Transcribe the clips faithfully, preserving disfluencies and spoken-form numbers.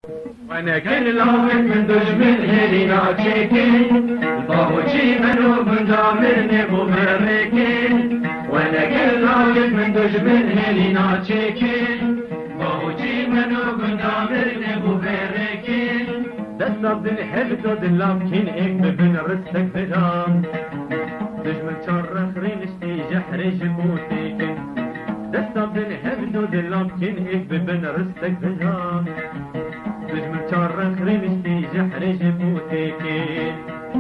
وانا كل لاوك من دجمن هلي ناچكين باوچي منو بندامرني بومركين وانا كل لاوك من دجمن هلي ناچكين باوچي منو بندامرني بومركين دستاب دل حبدو دلامكين اك ببن رستك بدام دجمن شرخ رينشتي جحري جبوتيكين دستاب دل حبدو دلامكين اك ببن رستك بدام دجمن شرخ رينشتي جحري جبوتيكين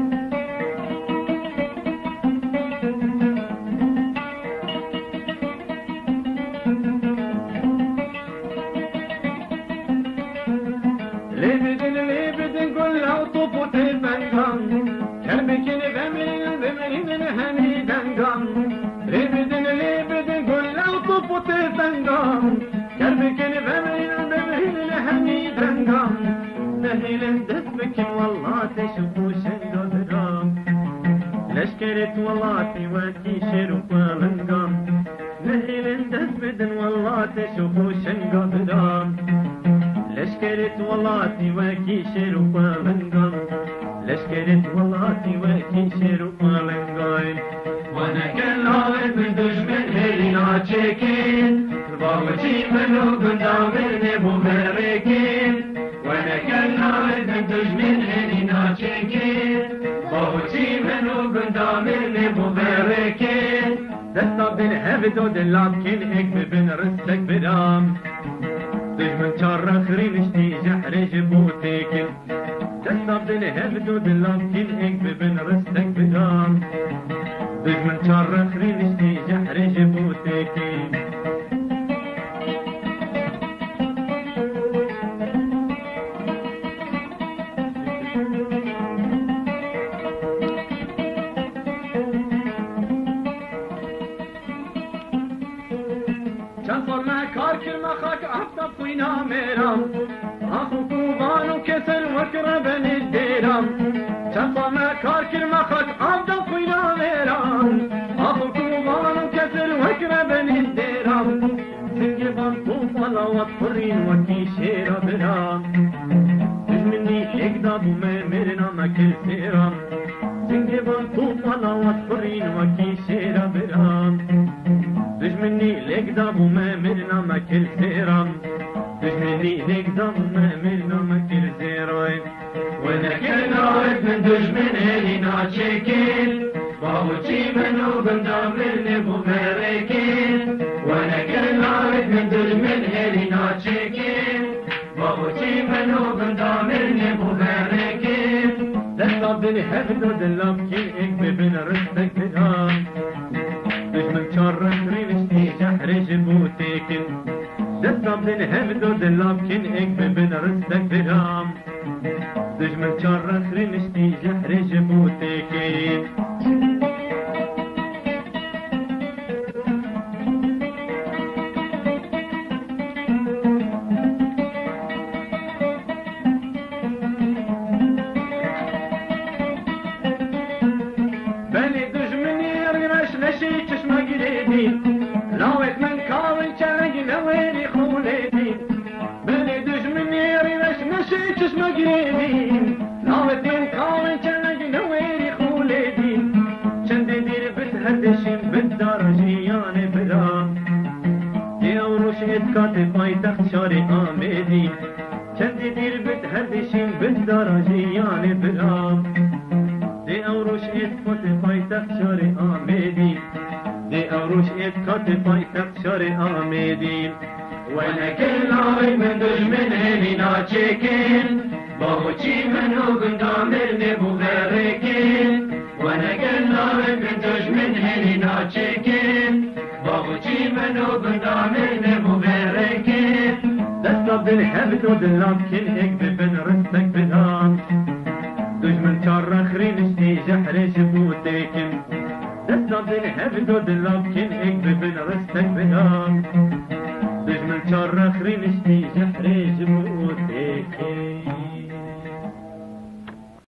لبدن لبدن كلها طفوت البنغام كربكين بمرين بمرين هني دنغام لبدن لبدن كلها طفوت البنغام كربكين بمرين بمرين هني دنغام نهيل دسمكن والله تشوفو شنقو درام لشكرت والله تواكي شروف والنغام نهيل دسمدن والله تشوفو شنقو درام لشكرت والله واكي شروق لنقل لشكرت والله واكي شروق لنقل وانا كلاوي من دجمن هلي ناچكين باوچي منو بندامرني بومركين وانا كلاوي من دجمن هلي ناچكين باوچي منو بندامرني بومركين دستاب دل هبدو دلامكين اك ببن رستك بدام دجمن شرخ رينشتي جحري جبوتيكين دستاب دل هبدو دلامكين اك ببن رستك بدام دجمن شرخ رينشتي جحري جبوتيكين شنطر ما كاركر ما خاك عفتا فينا ميرام اخو كوبان وكسر وكرب الديرام شنطر ما كاركر ما خاك عفتا فينا ميرام اخو كوبان وكسر وكرب الديرام سنجبان طوف الله وطرين وكي شيرا برام دجمني اكداب وما مرنا ما كل سيرام سنجبان طوف الله وطرين وكي شيرا برام دجمني لقدام وما مرنا ما كل سيرام دجمني لقدام وما مرنا ما كل سيرام وانا كل عرف من دجمن هلي ناچكين باوچي منو بندامرني بومركين وانا كل عرف من دجمن هلي ناچكين باوچي منو بندامرني بومركين دستاب دل هبدو دلامكين اك ببن رستك بدام دجمن شرخ رينشتي جحري جبوتيكين دستاب دل هبدو دلامكين اك ببن رستك بدام دجمن شرخ رينشتي جحري جبوتيكين بني دجمني رمش نشي چشمه گریدی لاوت من کاوی چرگ نویری خولدی بني دجمني رمش نشي چشمه گریدی لاوت من کاوی چرگ نویری خولدی چند دیر بتهدشیم بالدرجیان برام دی اوروش اتکات پایتخت شار آمدی چند دیر بتهدشیم بالدرجیان برام دی اوروش اتکات پایتخت شار آمدی دی اوروش اتکات پایتخت شار آمدی وانا كل عرف من دجمن هلي ناچكين باوچي منو بندامرني بومركين وانا كل عرف من دجمن هلي ناچكين باوچي منو بندامرني بومركين دستاب دل هبدو دلامكين اك ببن رستك بدام دجمن شرخ رينشتي جحري جبوتيكين دستاب دل هبدو دلامكين اك ببن رستك بدام دجمن شرخ رينشتي جحري جبوتيكين